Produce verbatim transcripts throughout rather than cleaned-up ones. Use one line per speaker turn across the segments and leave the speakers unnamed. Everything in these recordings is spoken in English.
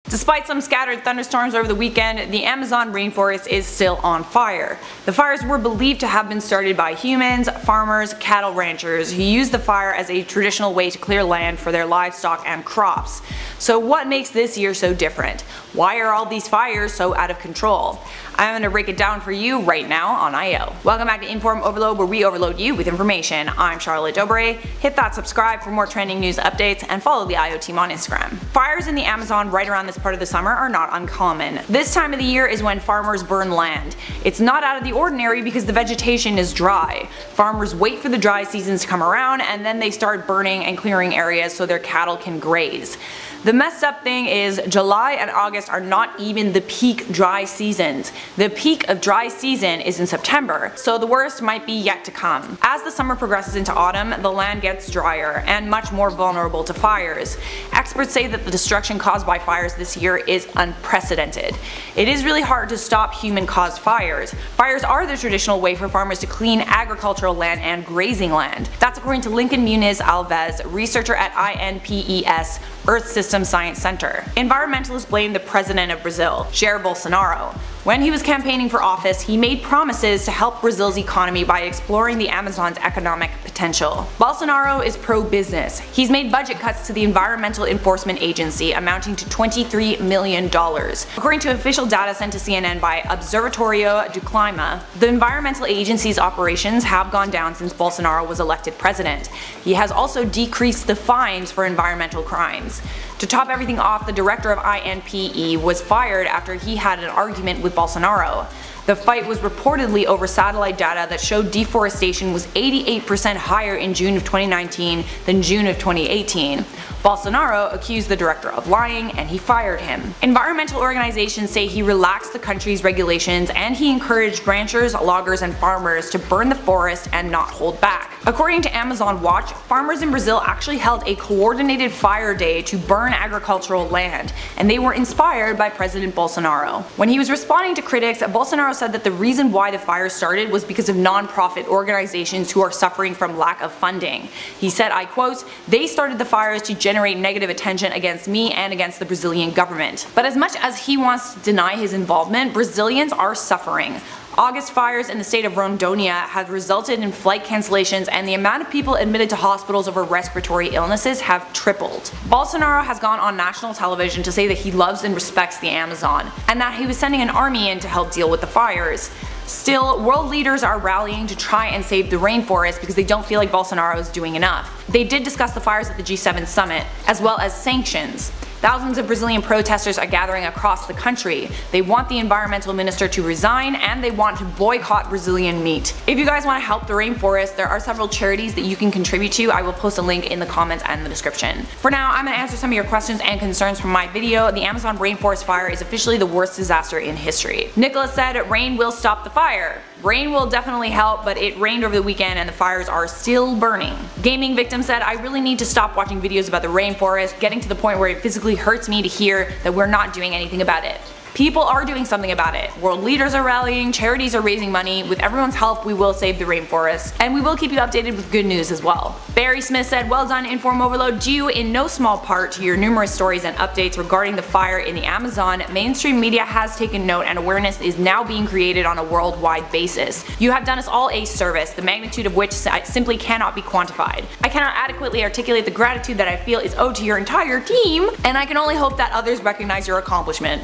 Despite some scattered thunderstorms over the weekend, the Amazon rainforest is still on fire. The fires were believed to have been started by humans, farmers, cattle ranchers who used the fire as a traditional way to clear land for their livestock and crops. So what makes this year so different? Why are all these fires so out of control? I'm going to break it down for you right now on I O. Welcome back to Inform Overload, where we overload you with information. I'm Charlotte Dobre. Hit that subscribe for more trending news updates and follow the I O team on Instagram. Fires in the Amazon right around this part of the summer are not uncommon. This time of the year is when farmers burn land. It's not out of the ordinary because the vegetation is dry. Farmers wait for the dry seasons to come around and then they start burning and clearing areas so their cattle can graze. The messed up thing is July and August are not even the peak dry seasons. The peak of dry season is in September, so the worst might be yet to come. As the summer progresses into autumn, the land gets drier and much more vulnerable to fires. Experts say that the destruction caused by fires this year is unprecedented. It is really hard to stop human-caused fires. Fires are the traditional way for farmers to clean agricultural land and grazing land. That's according to Lincoln Muniz Alves, researcher at I N P E S Earth System Science Center. Environmentalists blame the president of Brazil, Jair Bolsonaro. When he was campaigning for office, he made promises to help Brazil's economy by exploring the Amazon's economic potential. Bolsonaro is pro-business. He's made budget cuts to the Environmental Enforcement Agency amounting to twenty-three million dollars. According to official data sent to C N N by Observatorio do Clima, the environmental agency's operations have gone down since Bolsonaro was elected president. He has also decreased the fines for environmental crimes. To top everything off, the director of I N P E was fired after he had an argument with Bolsonaro. The fight was reportedly over satellite data that showed deforestation was eighty-eight percent higher in June of twenty nineteen than June of twenty eighteen. Bolsonaro accused the director of lying and he fired him. Environmental organizations say he relaxed the country's regulations and he encouraged ranchers, loggers, and farmers to burn the forest and not hold back. According to Amazon Watch, farmers in Brazil actually held a coordinated fire day to burn agricultural land, and they were inspired by President Bolsonaro. When he was responding to critics, Bolsonaro said that the reason why the fire started was because of non-profit organizations who are suffering from lack of funding. He said, I quote, "They started the fires to generate negative attention against me and against the Brazilian government." But as much as he wants to deny his involvement, Brazilians are suffering. August fires in the state of Rondônia have resulted in flight cancellations and the amount of people admitted to hospitals over respiratory illnesses have tripled. Bolsonaro has gone on national television to say that he loves and respects the Amazon, and that he was sending an army in to help deal with the fires. Still, world leaders are rallying to try and save the rainforest because they don't feel like Bolsonaro is doing enough. They did discuss the fires at the G seven summit, as well as sanctions. Thousands of Brazilian protesters are gathering across the country. They want the environmental minister to resign and they want to boycott Brazilian meat. If you guys want to help the rainforest, there are several charities that you can contribute to. I will post a link in the comments and the description. For now, I'm going to answer some of your questions and concerns from my video. The Amazon rainforest fire is officially the worst disaster in history. Nicholas said, rain will stop the fire. Rain will definitely help, but it rained over the weekend and the fires are still burning. Gaming Victim said, I really need to stop watching videos about the rainforest, getting to the point where it physically hurts me to hear that we're not doing anything about it. People are doing something about it. World leaders are rallying, charities are raising money. With everyone's help, we will save the rainforest. And we will keep you updated with good news as well. Barry Smith said, well done Inform Overload, due in no small part to your numerous stories and updates regarding the fire in the Amazon. Mainstream media has taken note and awareness is now being created on a worldwide basis. You have done us all a service, the magnitude of which simply cannot be quantified. I cannot adequately articulate the gratitude that I feel is owed to your entire team, and I can only hope that others recognize your accomplishment.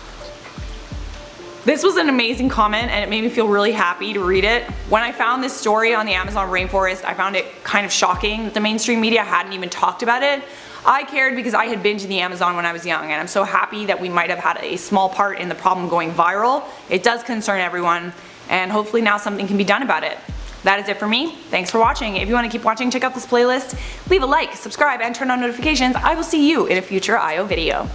This was an amazing comment and it made me feel really happy to read it. When I found this story on the Amazon rainforest, I found it kind of shocking that the mainstream media hadn't even talked about it. I cared because I had been to the Amazon when I was young, and I'm so happy that we might have had a small part in the problem going viral. It does concern everyone, and hopefully now something can be done about it. That is it for me. Thanks for watching. If you want to keep watching, check out this playlist. Leave a like, subscribe, and turn on notifications. I will see you in a future I O video.